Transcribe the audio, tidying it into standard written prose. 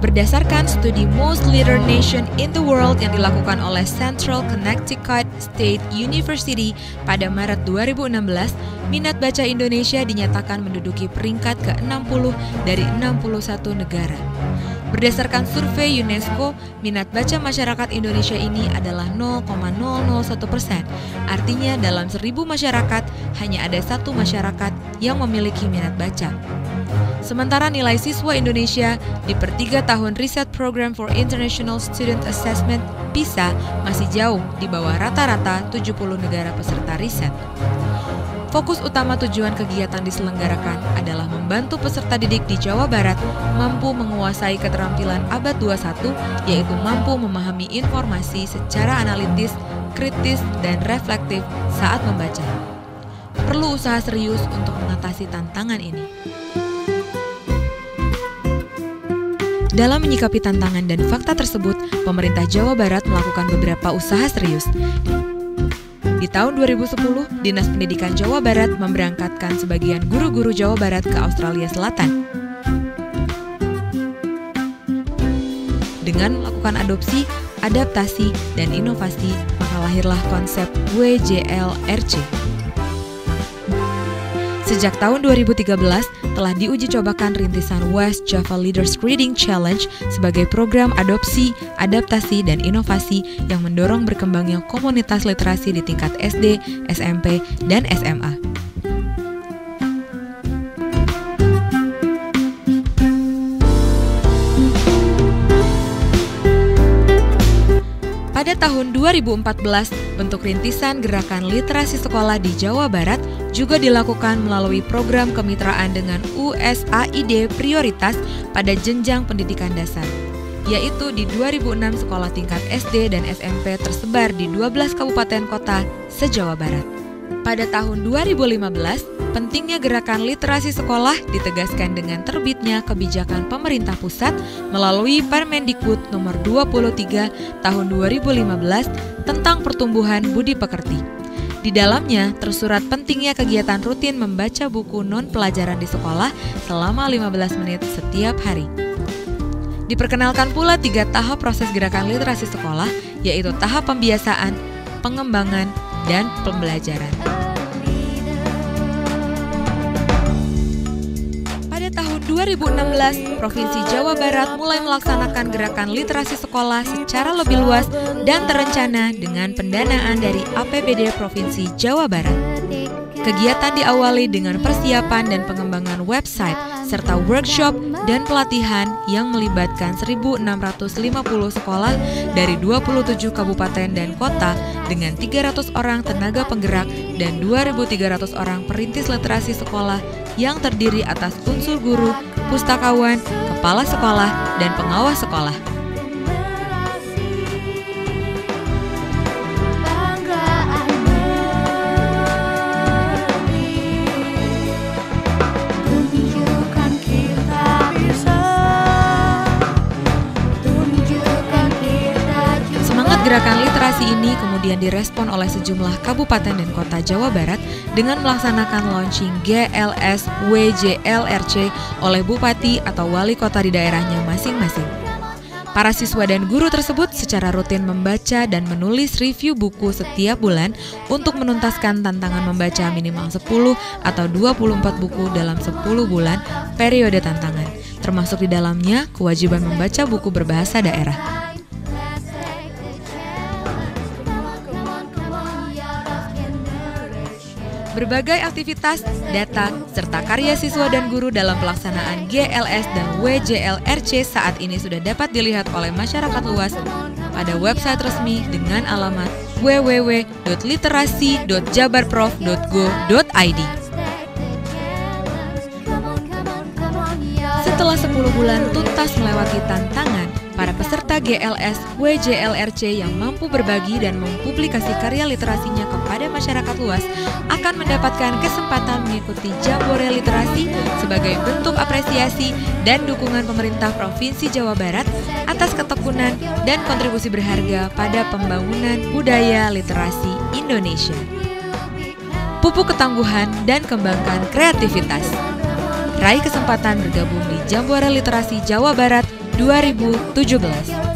Berdasarkan studi Most Literate Nation in the World yang dilakukan oleh Central Connecticut State University pada Maret 2016, minat baca Indonesia dinyatakan menduduki peringkat ke-60 dari 61 negara. Berdasarkan survei UNESCO, minat baca masyarakat Indonesia ini adalah 0,001%. Artinya dalam 1.000 masyarakat, hanya ada 1 masyarakat yang memiliki minat baca. Sementara nilai siswa Indonesia di per 3 tahun Riset Program for International Student Assessment PISA masih jauh di bawah rata-rata 70 negara peserta riset. Fokus utama tujuan kegiatan diselenggarakan adalah membantu peserta didik di Jawa Barat mampu menguasai keterampilan abad 21, yaitu mampu memahami informasi secara analitis, kritis, dan reflektif saat membaca. Perlu usaha serius untuk mengatasi tantangan ini. Dalam menyikapi tantangan dan fakta tersebut, pemerintah Jawa Barat melakukan beberapa usaha serius. Di tahun 2010, Dinas Pendidikan Jawa Barat memberangkatkan sebagian guru-guru Jawa Barat ke Australia Selatan. Dengan melakukan adopsi, adaptasi, dan inovasi, maka lahirlah konsep WJLRC. Sejak tahun 2013, telah diuji cobakan rintisan West Java Leaders Reading Challenge sebagai program adopsi, adaptasi, dan inovasi yang mendorong berkembangnya komunitas literasi di tingkat SD, SMP, dan SMA. Pada tahun 2014, bentuk rintisan Gerakan Literasi Sekolah di Jawa Barat juga dilakukan melalui program kemitraan dengan USAID Prioritas pada jenjang pendidikan dasar, yaitu di 2006 sekolah tingkat SD dan SMP tersebar di 12 kabupaten kota se-Jawa Barat. Pada tahun 2015, pentingnya gerakan literasi sekolah ditegaskan dengan terbitnya kebijakan pemerintah pusat melalui Permendikbud nomor 23 tahun 2015 tentang pertumbuhan budi pekerti. Di dalamnya tersurat pentingnya kegiatan rutin membaca buku non-pelajaran di sekolah selama 15 menit setiap hari. Diperkenalkan pula 3 tahap proses gerakan literasi sekolah, yaitu tahap pembiasaan, pengembangan, dan pembelajaran. Pada tahun 2016, Provinsi Jawa Barat mulai melaksanakan gerakan literasi sekolah secara lebih luas dan terencana dengan pendanaan dari APBD Provinsi Jawa Barat. Kegiatan diawali dengan persiapan dan pengembangan website, serta workshop dan pelatihan yang melibatkan 1.650 sekolah dari 27 kabupaten dan kota dengan 300 orang tenaga penggerak dan 2.300 orang perintis literasi sekolah yang terdiri atas unsur guru, pustakawan, kepala sekolah, dan pengawas sekolah. Gerakan literasi ini kemudian direspon oleh sejumlah kabupaten dan kota Jawa Barat dengan melaksanakan launching GLS WJLRC oleh bupati atau wali kota di daerahnya masing-masing. Para siswa dan guru tersebut secara rutin membaca dan menulis review buku setiap bulan untuk menuntaskan tantangan membaca minimal 10 atau 24 buku dalam 10 bulan periode tantangan, termasuk di dalamnya kewajiban membaca buku berbahasa daerah. Berbagai aktivitas, data, serta karya siswa dan guru dalam pelaksanaan GLS dan WJLRC saat ini sudah dapat dilihat oleh masyarakat luas pada website resmi dengan alamat www.literasi.jabarprof.go.id. Setelah 10 bulan tuntas melewati tantangan, para peserta GLS WJLRC yang mampu berbagi dan mempublikasi karya literasinya kepada masyarakat luas akan mendapatkan kesempatan mengikuti Jambore Literasi sebagai bentuk apresiasi dan dukungan pemerintah Provinsi Jawa Barat atas ketekunan dan kontribusi berharga pada pembangunan budaya literasi Indonesia. Pupuk ketangguhan dan kembangkan kreativitas. Raih kesempatan bergabung di Jambore Literasi Jawa Barat 2017.